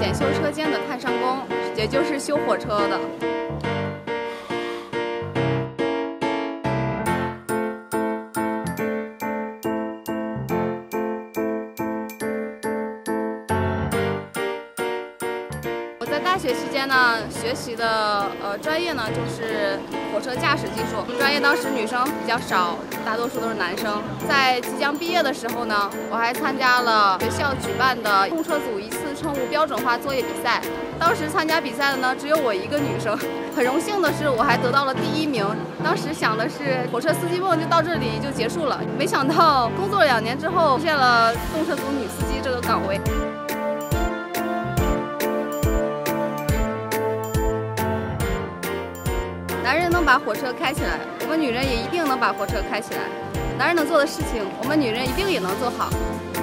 检修车间的探伤工，也就是修火车的。 在大学期间呢，学习的专业呢就是火车驾驶技术。我们专业当时女生比较少，大多数都是男生。在即将毕业的时候呢，我还参加了学校举办的控车组一次乘务标准化作业比赛。当时参加比赛的呢只有我一个女生，很荣幸的是我还得到了第1名。当时想的是火车司机梦就到这里就结束了，没想到工作了2年之后，出现了动车组女司机这个岗位。 男人能把火车开起来，我们女人也一定能把火车开起来。男人能做的事情，我们女人一定也能做好。